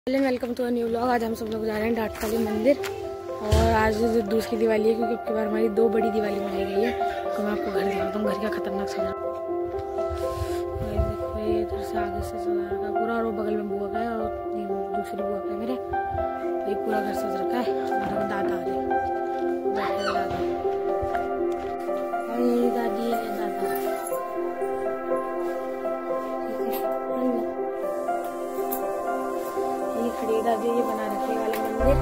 Welcome to a new vlog. आज हम सब लोग जा रहे हैं डाटकाली मंदिर और आज दूसरी दिवाली है क्योंकि अब की बार हमारी 2 बड़ी दिवाली मनाई गई है। तो मैं आपको घर दिखाता हूँ, घर का खतरनाक सजा। देखो ये इधर से आगे से सजा रखा है पूरा और वो बगल में बुआ का है और दूसरी बुआ का है मेरे। तो ये पूरा घर सज रखा है और दादा आ रहे दादी है दादा। खड़ी दादी ये बना रखे वाले मंदिर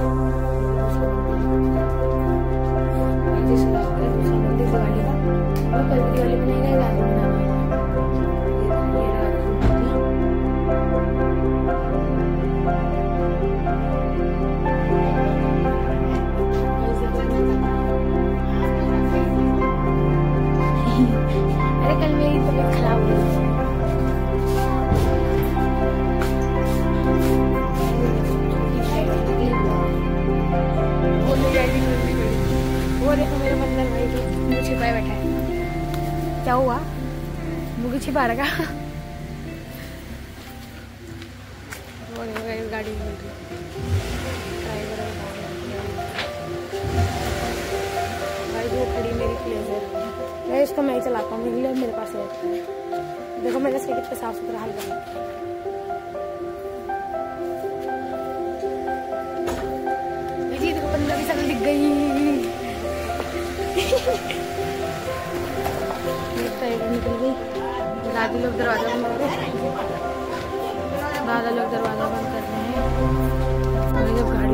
दूसरा मंदिर दिवाली का और कल दिवाली बनाएगा रात में अरे कल मेरी तबीयत खराब हो गई। वो देखो मेरे बंदर भाई के मुझे छिपाए बैठा है। क्या हुआ? मुझे छिपा रखा। वो देखो इस गाड़ी में ड्राइवर भाई वो खड़ी मेरी प्लेस है। मैं इसको मैं ही चलाता हूँ, मेरे पास है। देखो मैंने इसके कितना साफ सुथरा हाल कर। देखो बंदर की शक्ल दिख गई। निकल गई। दादी लोग दरवाजा बंद कर रहे हैं, दादा लोग दरवाजा बंद कर रहे हैं। जब गाड़ी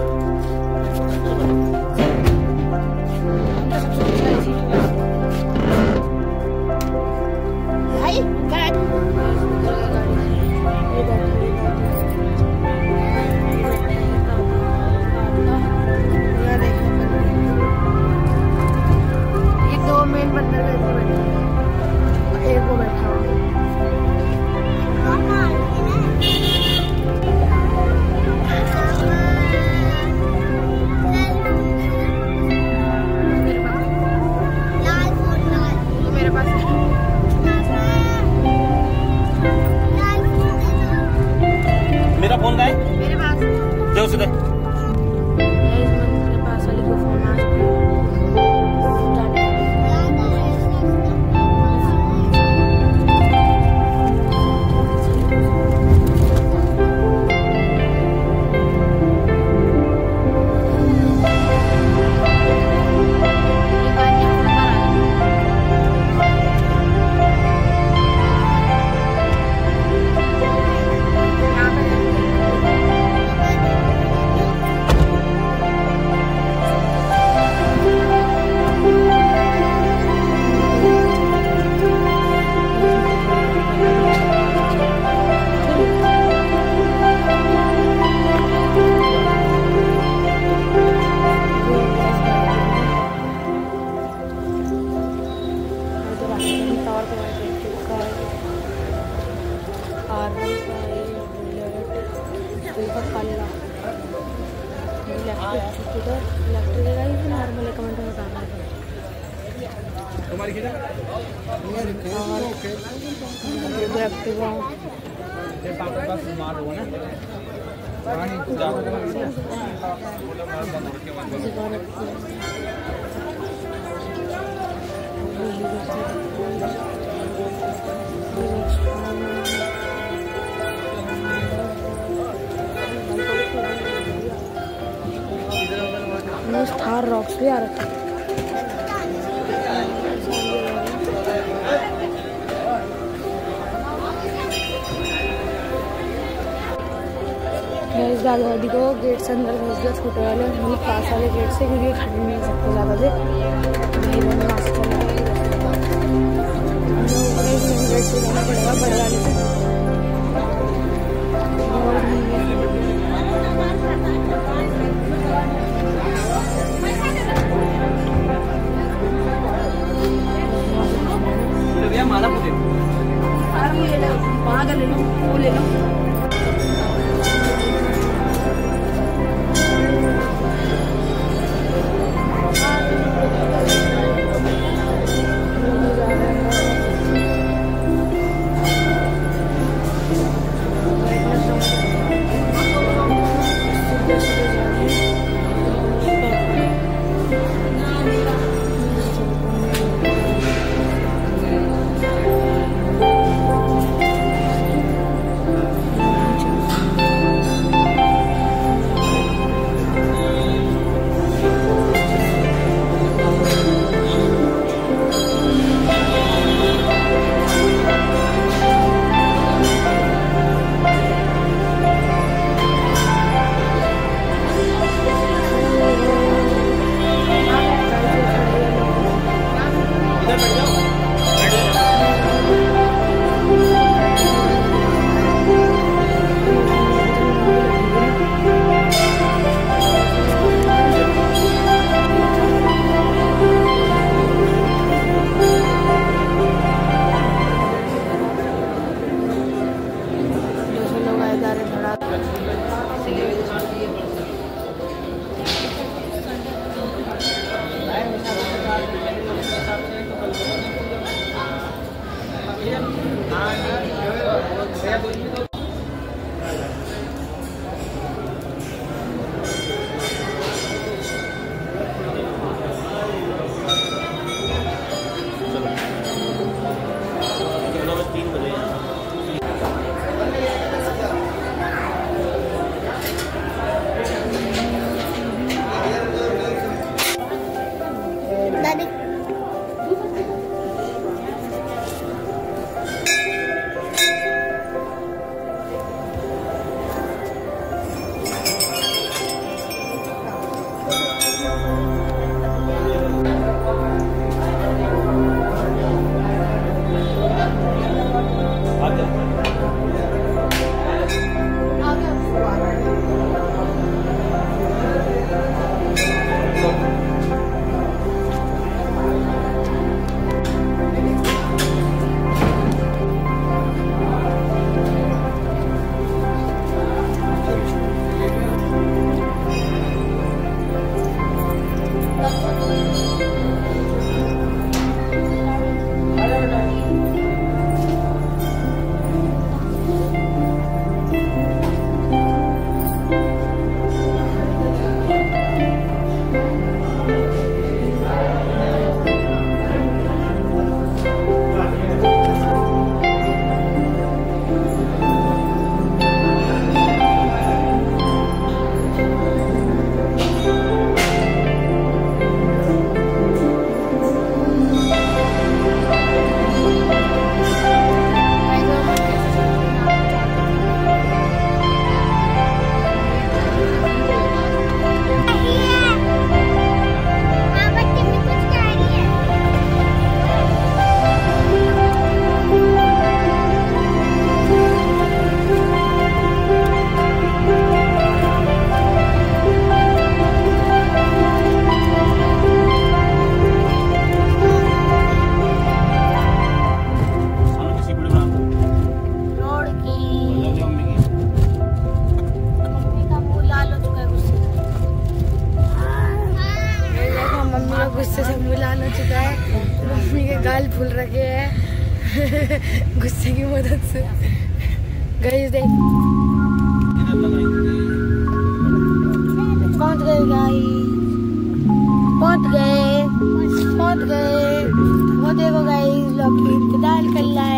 फोन का है मेरे पास दे उसे दे। नॉर्मल कमेंट में बताना थार रॉक्स भी आ रखे हैं। इस दादी को गेट से अंदर भेज दिया, छोटे वाले मतलब पास वाले गेट से, क्योंकि खड़े नहीं हो सकते ज़्यादा देर। गेट से जाना पड़ेगा बड़े वाले से। माला पूछे वहाँ का ले लो, वो ले लो। चुका है। मम्मी के गाल फूल रखे हैं गुस्से की मदद से। गाइस देख पहुंच गए गाइस, पहुंच गए। वो देखो गाइस लौकी की दाल कर रहा